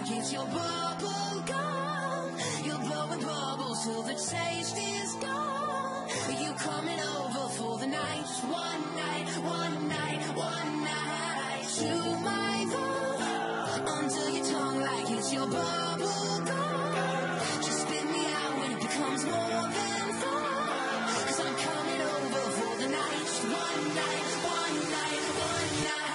like it's your bubble gum. You're blowing bubbles till the taste is gone. Are you coming over for the night? One night, one night, one night. To my love, under your tongue like it's your bubble gum. Just spit me out when it becomes more than fun. 'Cause I'm coming over for the night. One night, one night, one night.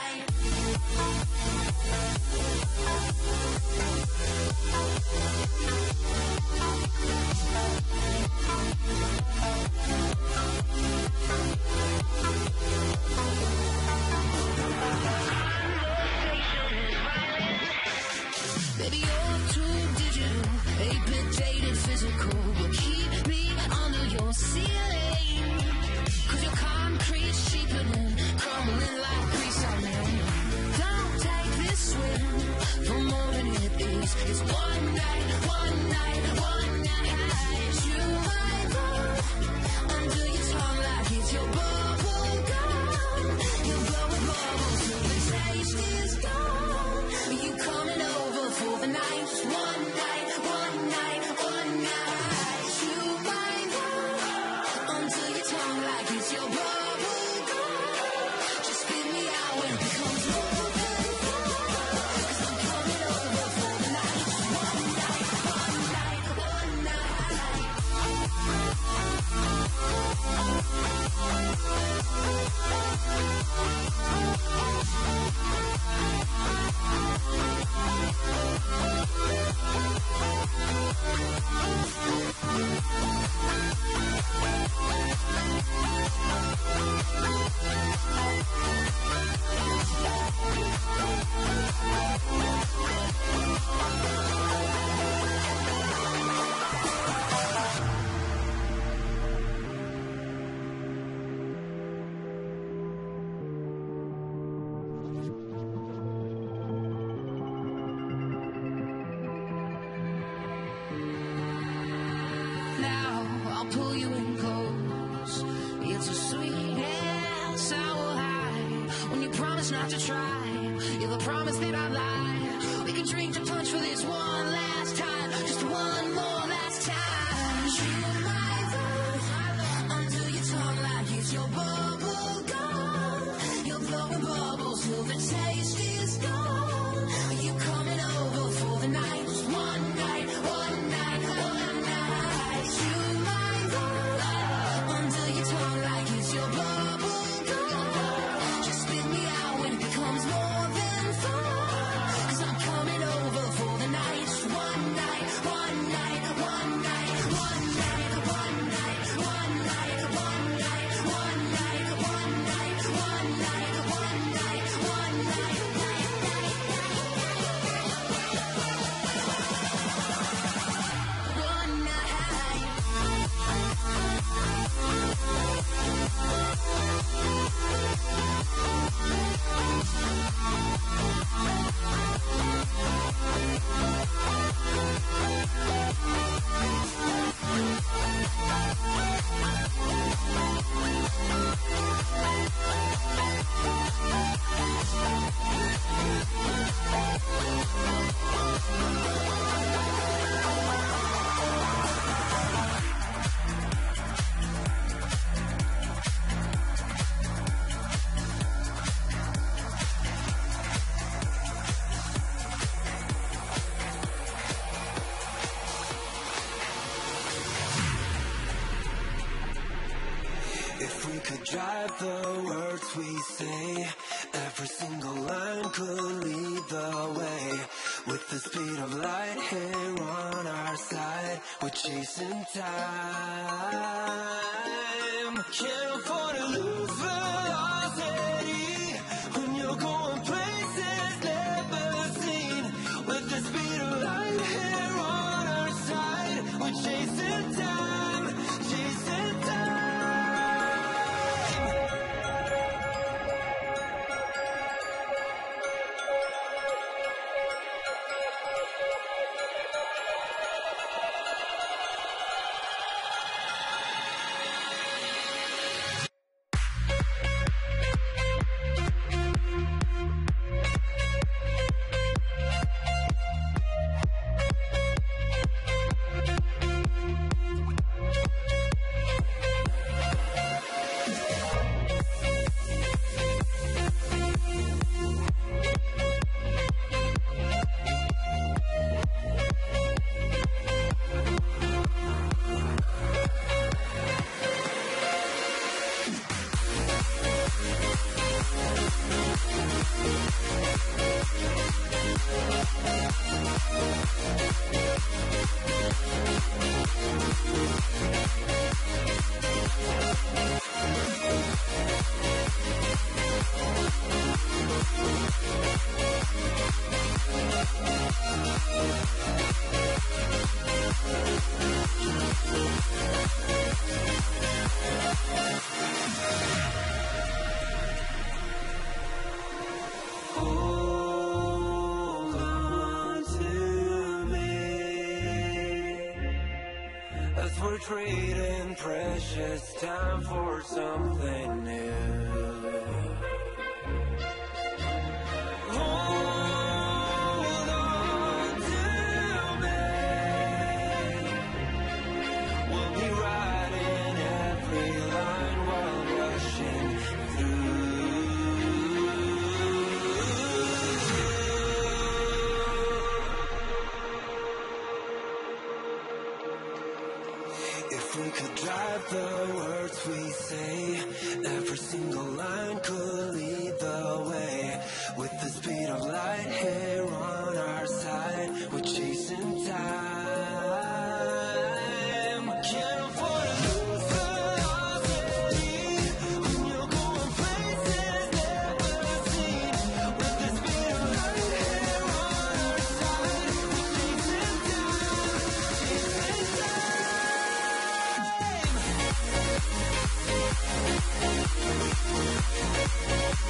Baby, you're too digital, 8-bit dated physical, but keep me under your ceiling. 'Cause your concrete's cheapening, crumbling like grease on me. Don't take this swing for more than it is. It's one night, one night, one night. You might love under your tongue like it's your bubble gum. You're blowing bubbles till the taste is gone. Are you coming over for the night? One night, one night, one night. You might love under your tongue like it's your bubble gum. Just spit me out when it becomes more than fun. 'Cause I'm coming over for the night. One night, one night, one night. Now I'll pull you in close. It's a sweet and sour high when you promise not to try. You're the promise that I lie. We can drink to punch for this one last time, just one more last time. You might love under your tongue like it's your bubble gum. You're blowing bubbles till the taste is gone. Are you coming over for the night? One night, one night, one night. You might love under your tongue like it's your bubble gum. Just spit me out when it becomes more than fun. 'Cause I'm coming over for the night. One night, one night, one night, one night, one night, one night, one night, one night, one night, one night, one night, one night, one If we could drive the words we say, every single line could lead the way. With the speed of light here on our side, we're chasing time. Can't afford to lose velocity when you're going places never seen. With the speed of light here on our side, we're chasing time, chasing time. trading precious time for something new. Hold on to me. We'll be writing every line while rushing through. If we could drive the words we say, every single line could lead the way. With the speed of light here on our side, we're chasing time. Can't afford to lose velocity when you're going places never seen. With the speed of light here on our side, we're chasing time, chasing time.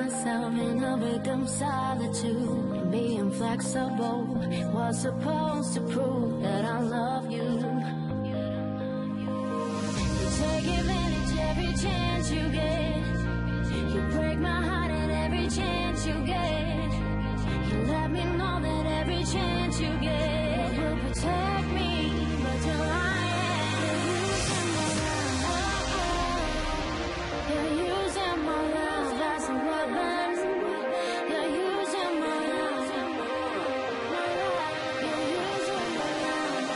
myself in a victim solitude. Being flexible was supposed to prove that I love you. You take advantage every chance you get. You break my heart at every chance you get. You let me know that every chance you get will protect me, but you're lying. You're using my love as a weapon. You're using my love. You're using my love.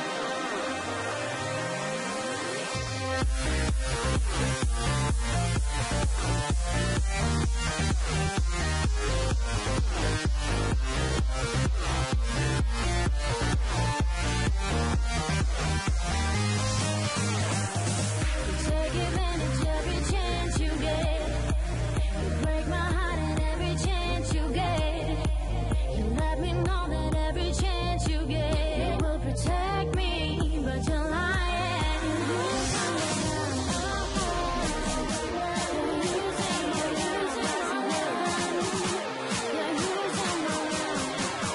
You take advantage every chance you get. You break my heart at every chance you get. You let me know that every chance you get will protect me, but you're lying. You're using my love. You're using my love. You're using my love.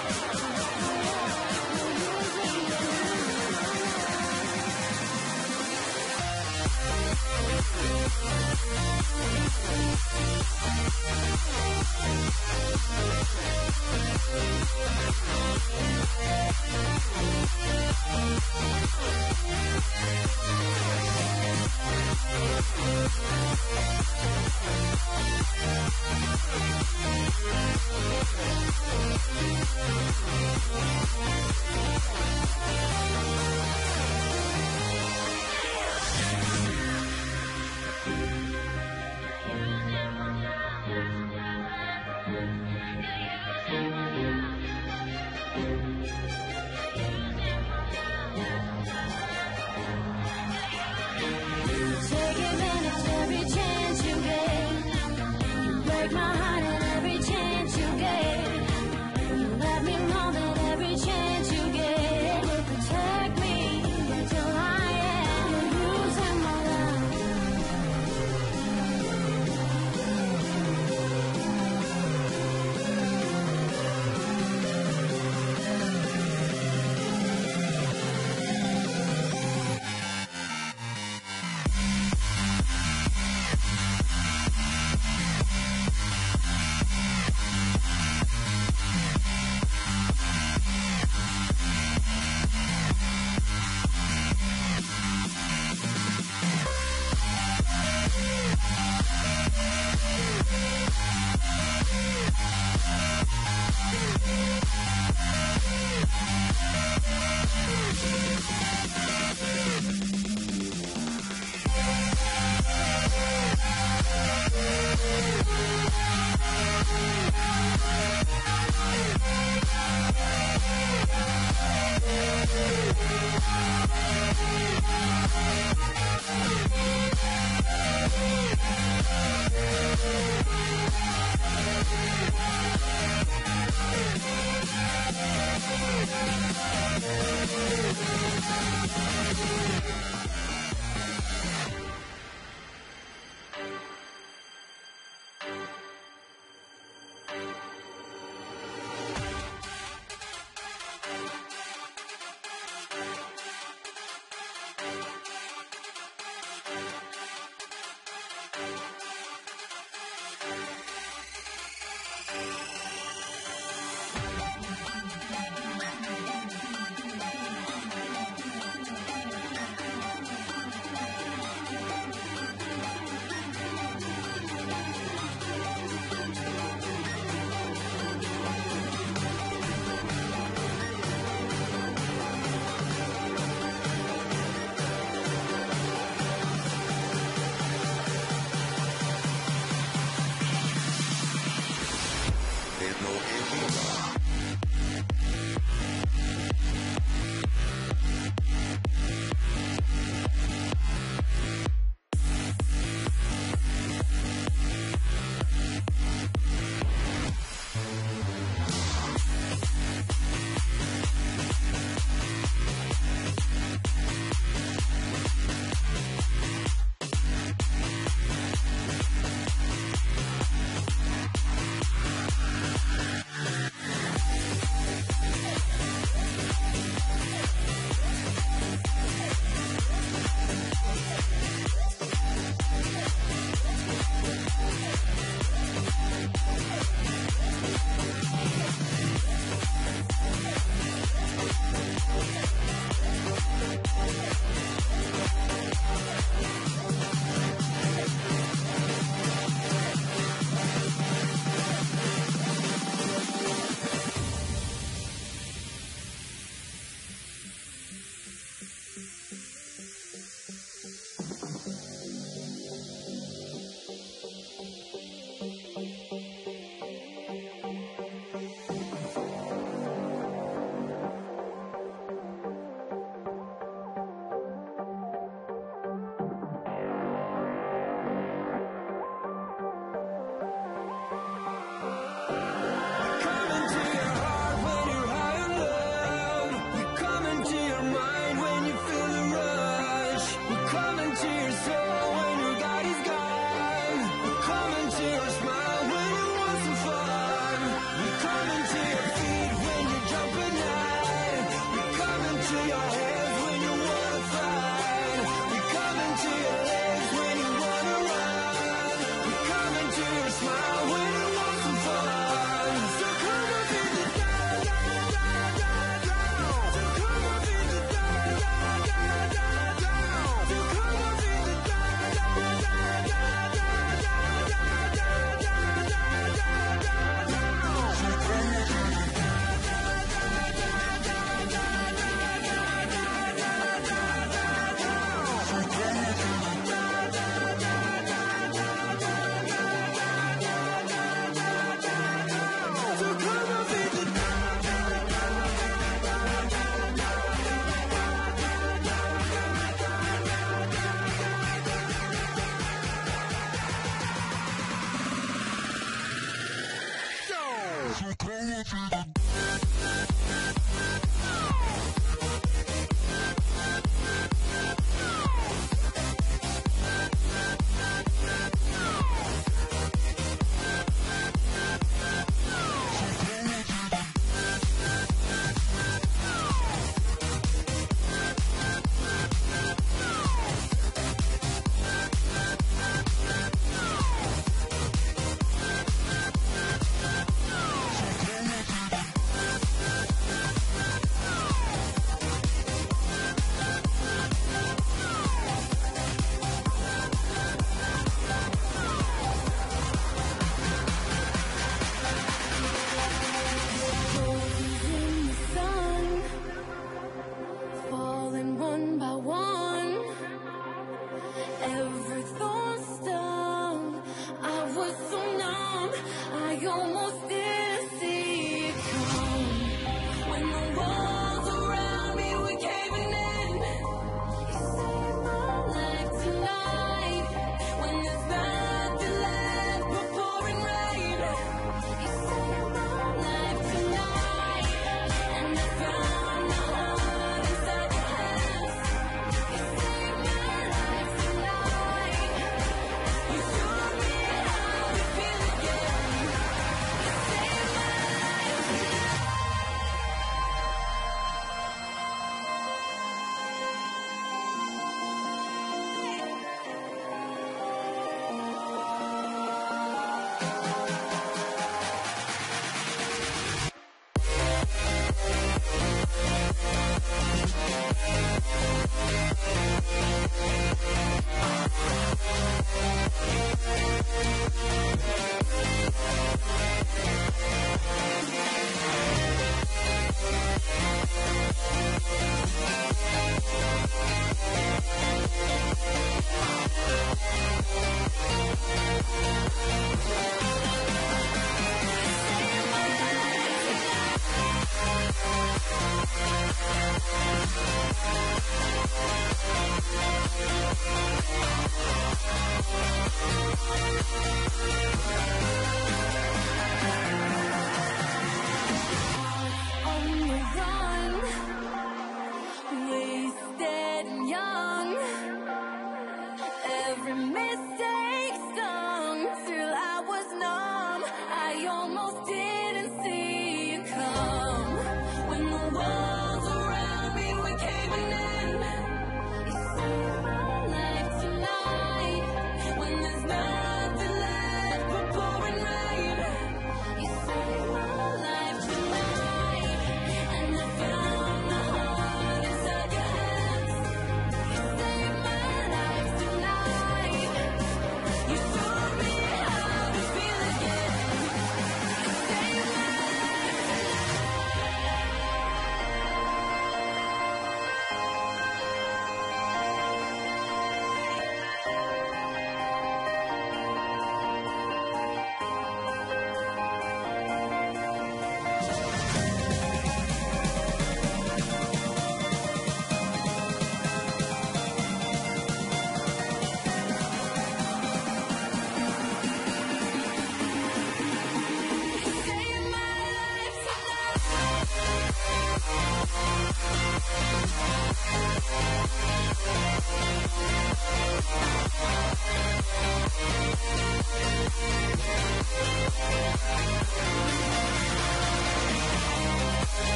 Take advantage every chance you get. You break my heart at every chance you get. You let me know that every chance you get will protect me,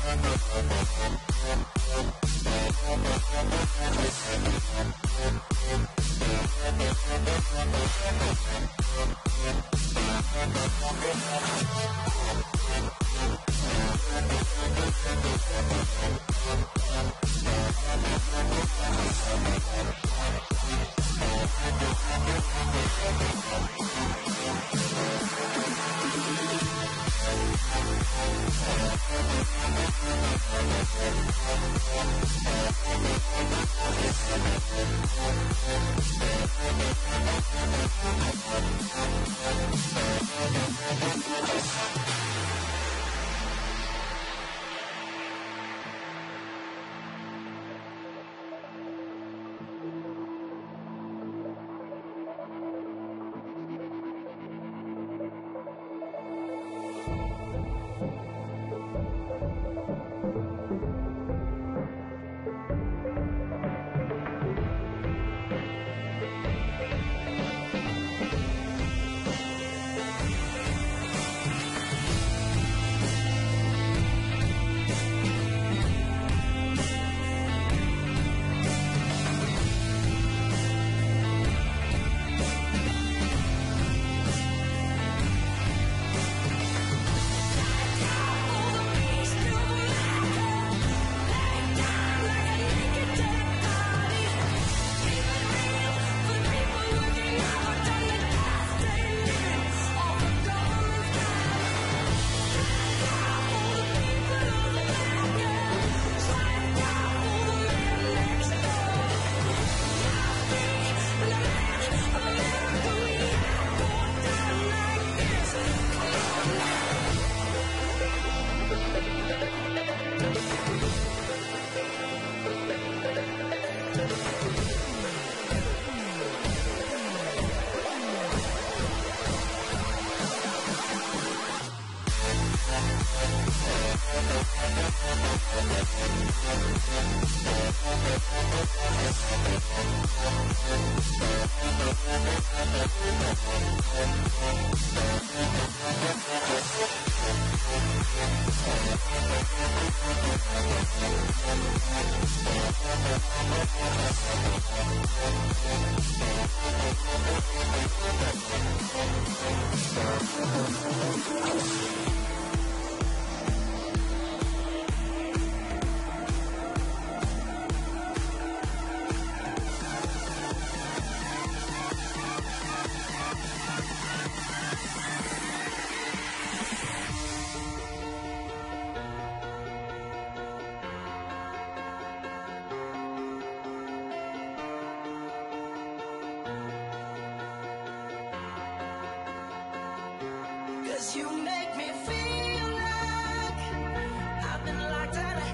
'Cause you make me feel like I've been locked out of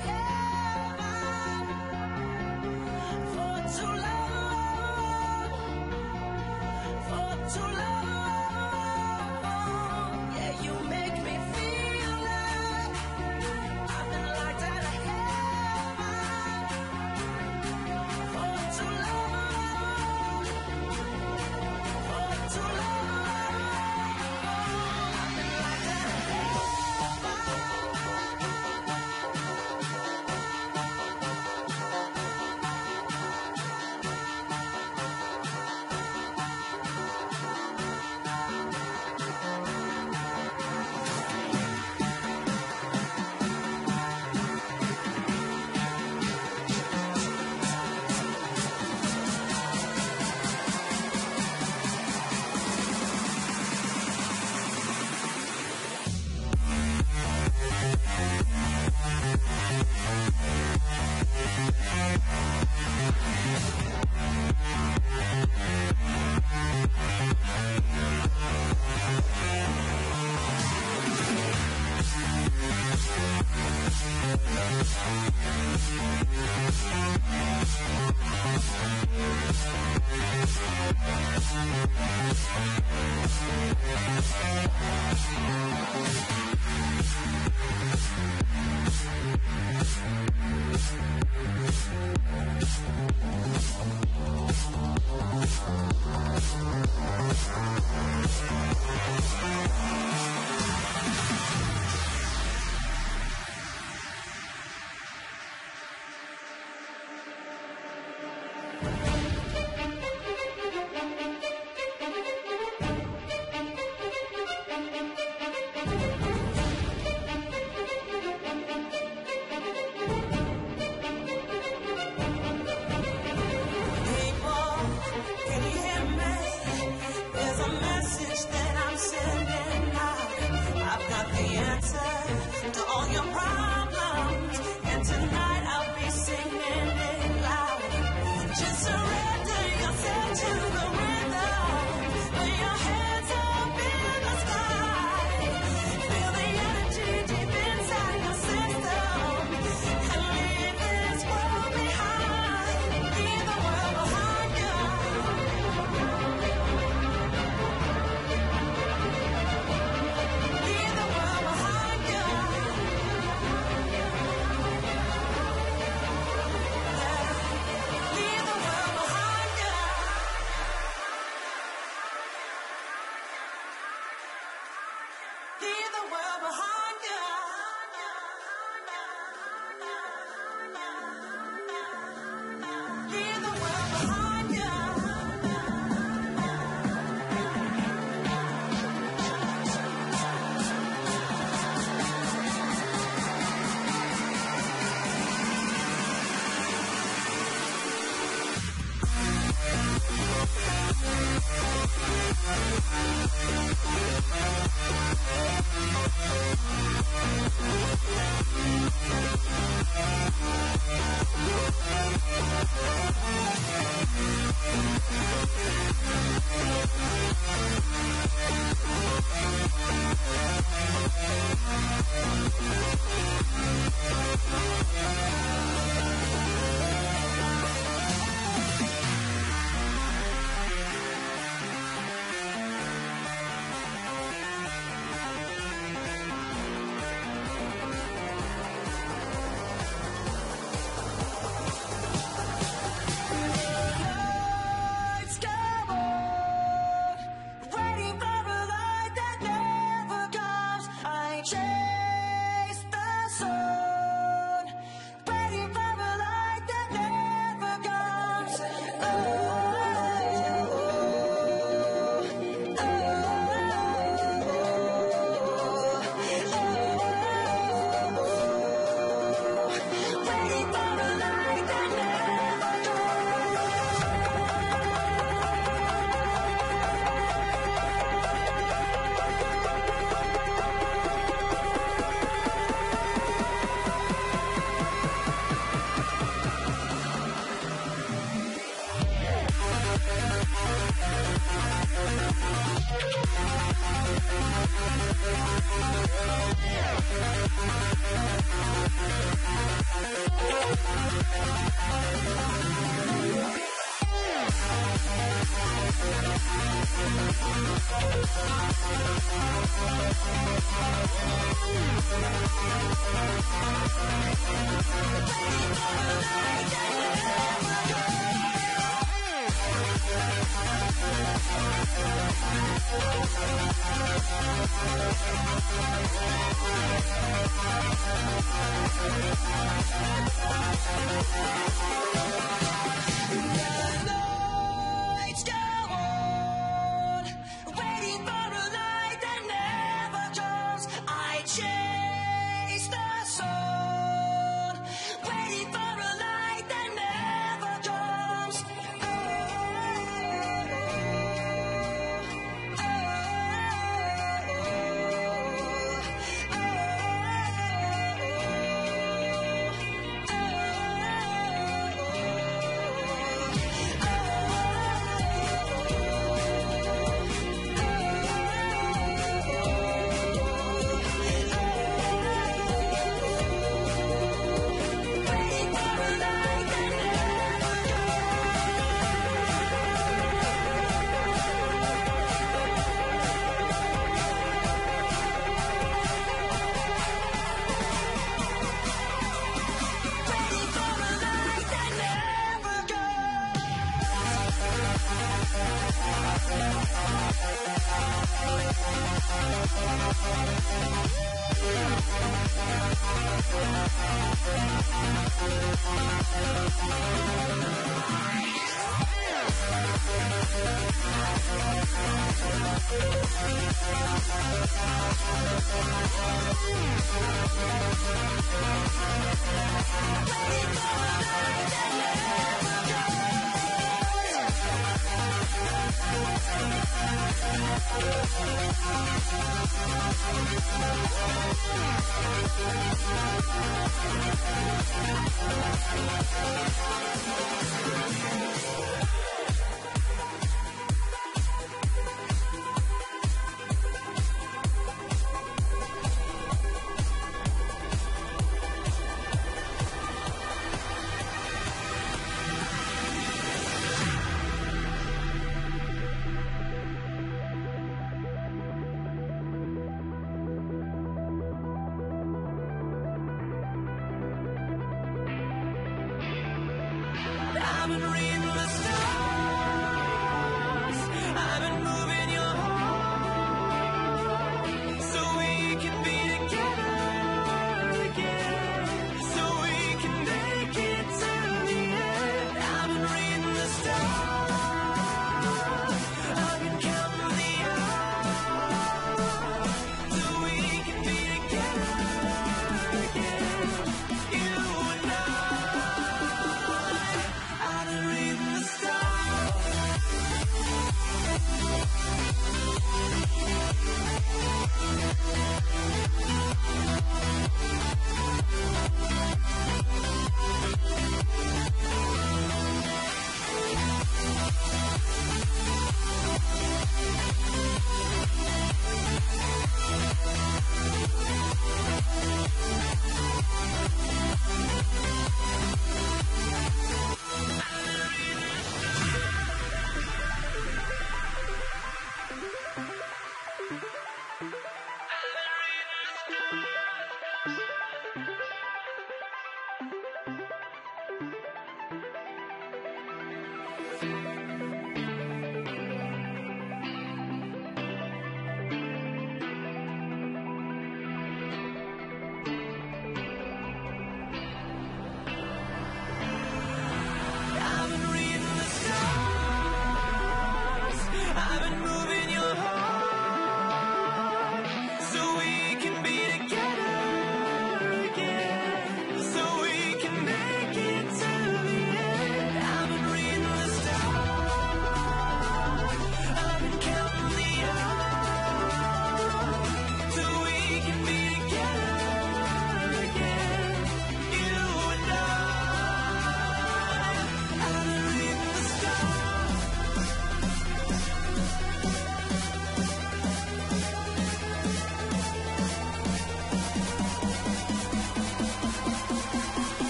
heaven for too long, for too long. Yeah, you make me feel like I've been locked out of heaven for too long, for too long. I've been locked out.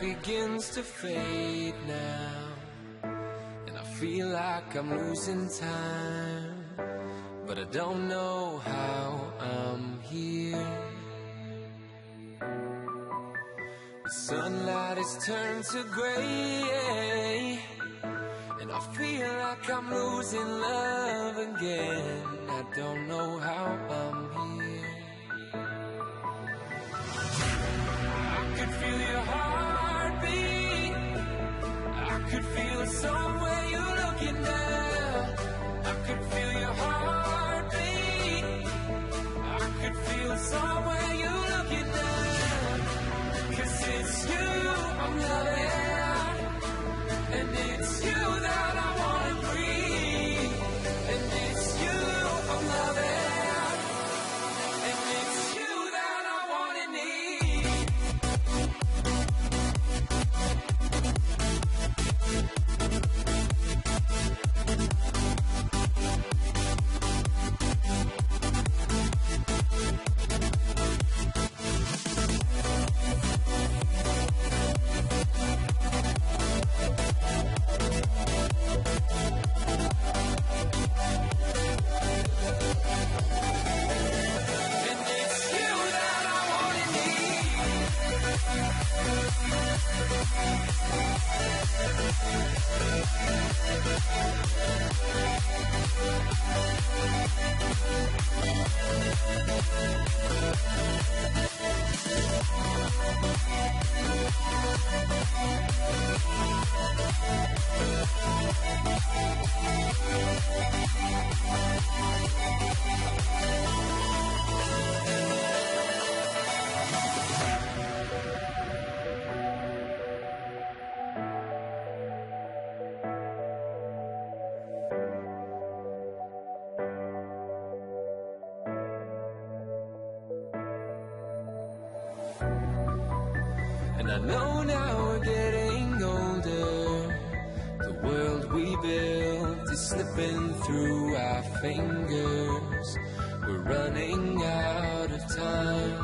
begins to fade now, and I feel like I'm losing time, but I don't know how I'm here. The sunlight has turned to gray, and I feel like I'm losing love again. I don't know how I'm here. I could feel your heartbeat. I could feel it somewhere you're looking now. I could feel your heartbeat. I could feel it somewhere you're looking now. 'Cause it's you I'm loving, and it's you that I wanna breathe. And it's you I'm loving, and it's you that I wanna need. And I know now we're getting older. The world we built is slipping through our fingers. We're running out of time.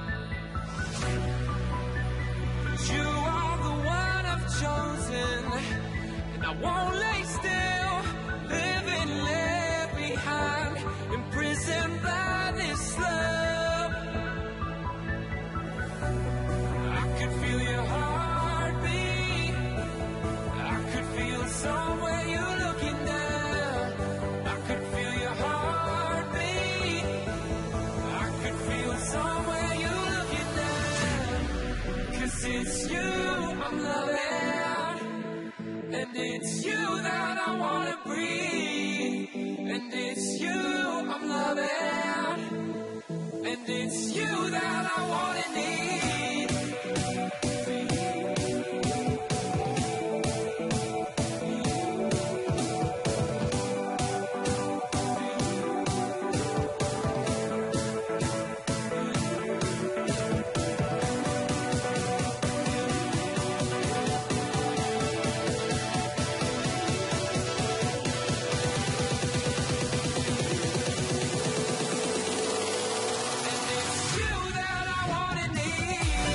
But you are the one I've chosen, and I won't lay still, living left behind, imprisoned by this love. I could feel your heartbeat. I could feel somewhere you're looking now. I could feel your heartbeat. I could feel somewhere you're looking now. 'Cause it's you I'm loving, and it's you that I wanna breathe. And it's you I'm loving, and it's you that I wanna need. And it's you that I wanna need.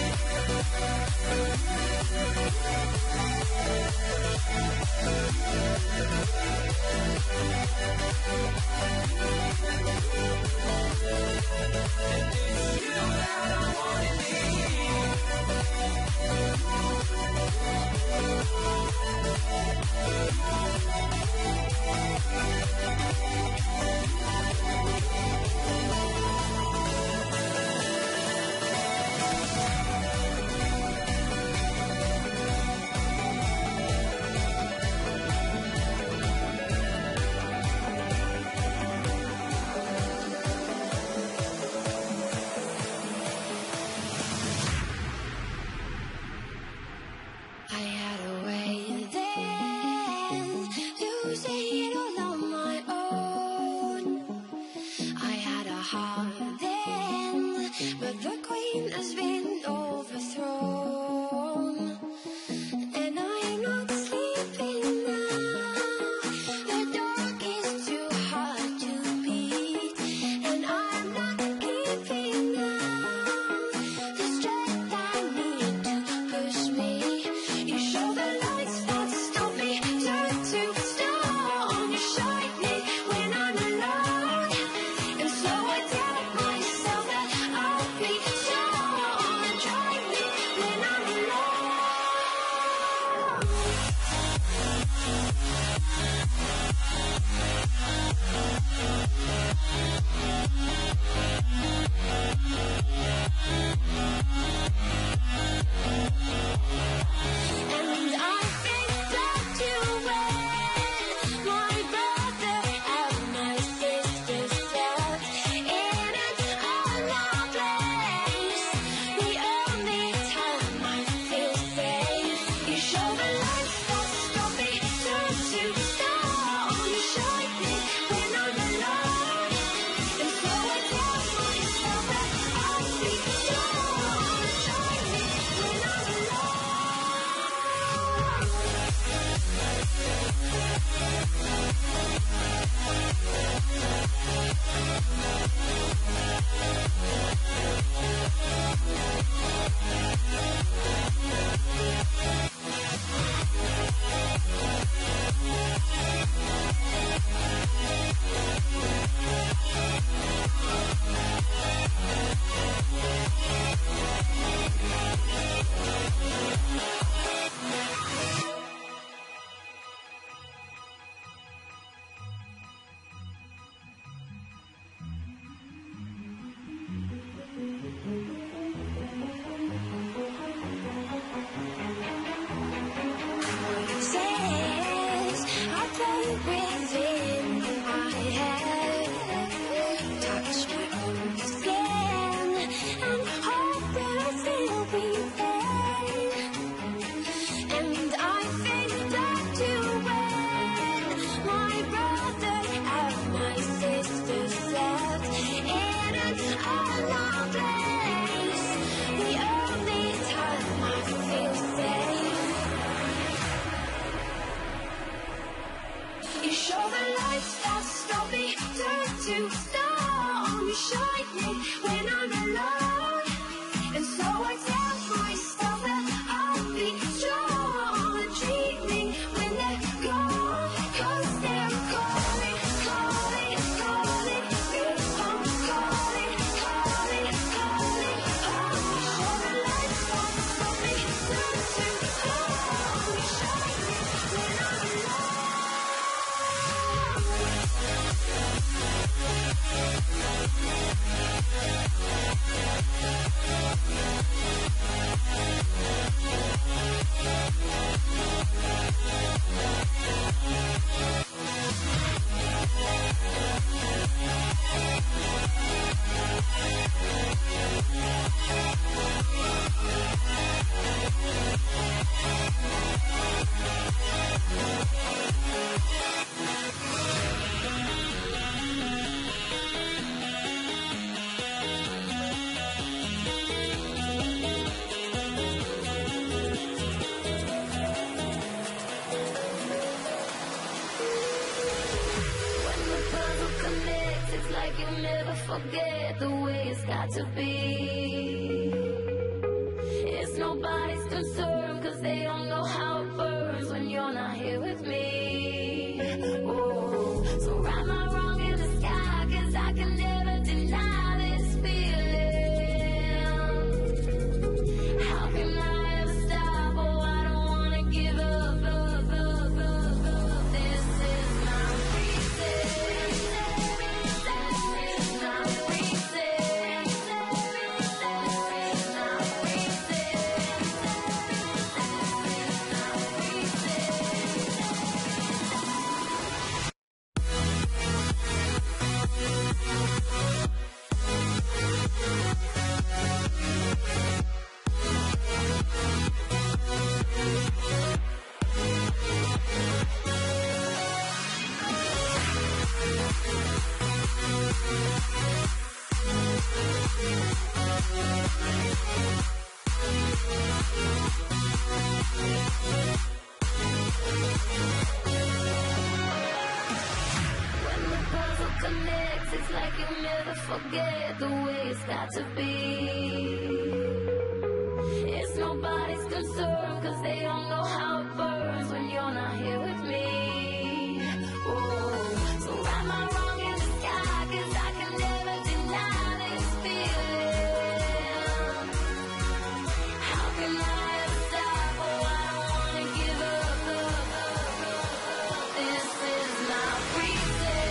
within my head. Touch my own skin and hope that I'll still be there. And I think back to when my brother and my sister slept in an unknown place. The only time I feel safe. You show the lights that stop me, turn to stone, shining when I'm alone. And so I tell myself that I'll be strong, dreaming when they're gone. 'Cause they're calling, calling, calling me home, calling, calling, calling home. You show the lights that stop me, turn to stone, shining when I'm alone. It's like you'll never forget the way it's got to be. It's nobody's concern, 'cause they don't know how it burns when you're not here with me. Oh, so write my wrong in the sky, 'cause I can never deny this feeling. How can I ever stop? Oh, I don't wanna give up, up, up, up, up. This is my reason. It's like you'll never forget the way it's got to be. It's nobody's concern, 'cause they don't know how it burns when you're not here with me. Oh, so write my wrong in the sky, 'cause I can never deny this feeling. How can I ever stop? Oh, I don't wanna give up, up, up, up. This is my reason.